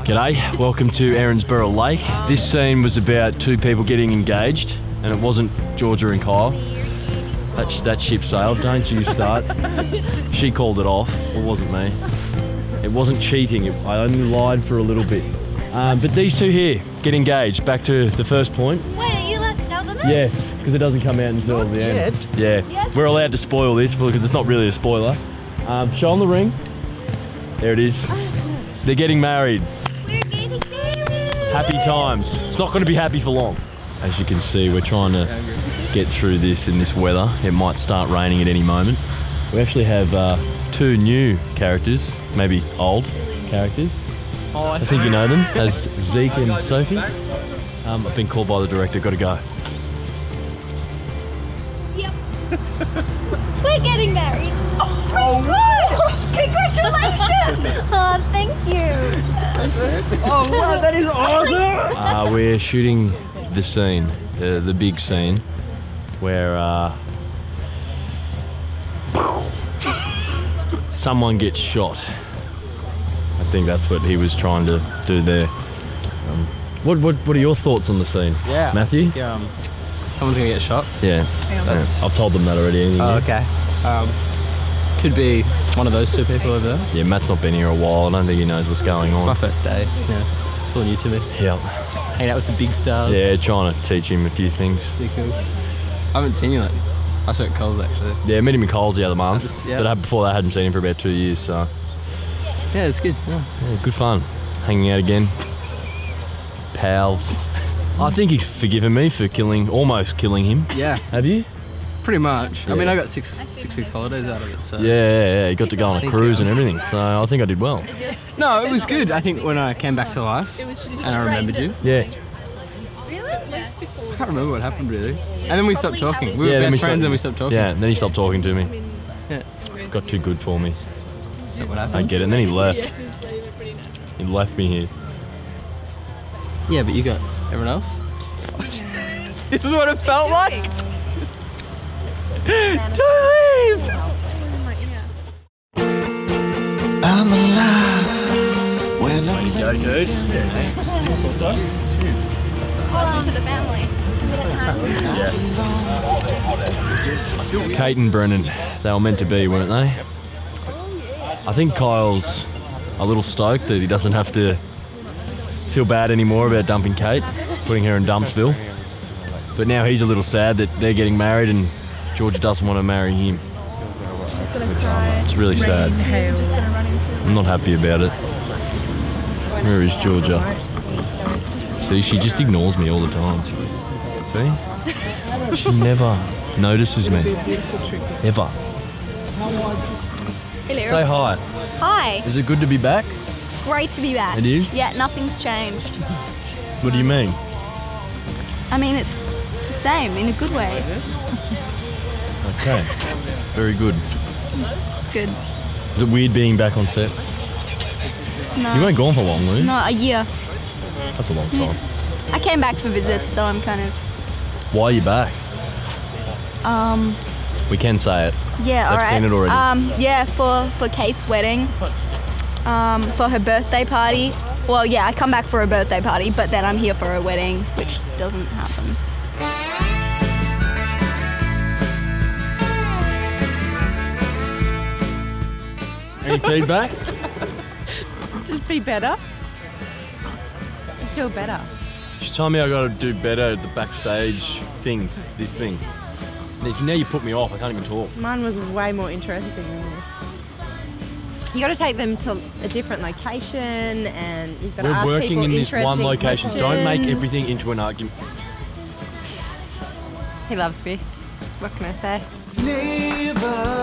G'day, welcome to Erinsborough Lake. This scene was about two people getting engaged, and it wasn't Georgia and Kyle. That ship sailed, don't you start. She called it off, it wasn't me. It wasn't cheating, I only lied for a little bit. But these two here get engaged, back to the first point. Wait, are you allowed to tell them that? Yes, because it doesn't come out until the end. Yeah, Yes. we're allowed to spoil this because it's not really a spoiler. Show them the ring. There it is. They're getting married. We're getting married! Happy times. It's not going to be happy for long. As you can see, we're trying to get through this in this weather. It might start raining at any moment. We actually have two new characters, maybe old characters. I think you know them as Zeke and Sophie. I've been called by the director, gotta go. Yep. We're getting married. Oh, good! Congratulations! Oh, thank you. Oh wow, that is awesome! We're shooting the scene, the big scene, where someone gets shot. I think that's what he was trying to do there. What are your thoughts on the scene? Yeah. Matthew? Yeah. Someone's gonna get shot. Yeah. I've told them that already. Anything Oh, new? okay. Could be one of those two people over there. Yeah, Matt's not been here a while. I don't think he knows what's going It's on. my first day. Yeah. It's all new to me. Yep. Hanging out with the big stars. Yeah, trying to teach him a few things. Pretty cool. I haven't seen you like. I saw it at Coles actually. Yeah, met him in Coles the other month. Yeah. But before that, I hadn't seen him for about 2 years, so. Yeah, it's good. Yeah. Yeah, good fun. Hanging out again. Pals. I think he's forgiven me for almost killing him. Yeah. Have you? Pretty much. Yeah. I mean, I got six weeks holidays out of it, so. Yeah. You got to go on a cruise and everything, so I think I did well. No, it was good. I think when I came back to life and I remembered you. Yeah. I can't remember what happened really. And then we stopped talking. We were then best friends and we stopped talking. Yeah, and then he stopped talking to me. Yeah. Got too good for me. Is that what happened? I get it. And then he left. He left me here. Yeah, but you got everyone else? This is what it felt like? Don't leave! I'm alive when I'm Go, dude. Hold on to the family. Kate and Brennan, they were meant to be, weren't they? I think Kyle's a little stoked that he doesn't have to feel bad anymore about dumping Kate, putting her in Dumpsville. But now he's a little sad that they're getting married and Georgia doesn't want to marry him. It's really sad. I'm not happy about it. Where is Georgia? See, she just ignores me all the time. See? She never notices me. Ever. Hello. Say hi. Hi. Is it good to be back? It's great to be back. It is? Yeah, nothing's changed. What do you mean? I mean, it's the same in a good way. Okay. Very good. It's good. Is it weird being back on set? No. You weren't gone for long, were you? No, a year. That's a long time. I came back for visits, so I'm kind of. Why are you back? We can say it. Yeah, They've alright. seen it already. Yeah, for Kate's wedding. For her birthday party. Well, yeah, I come back for her birthday party, but then I'm here for her wedding, which doesn't happen. Any feedback? Just be better. Just do it better. She's telling me I gotta do better at the backstage things, this thing. Now you put me off, I can't even talk. Mine was way more interesting than this. You got to take them to a different location, and you've got to We're ask working people in this one interesting location. Don't make questions. everything into an argument. He loves me. What can I say? neighbor.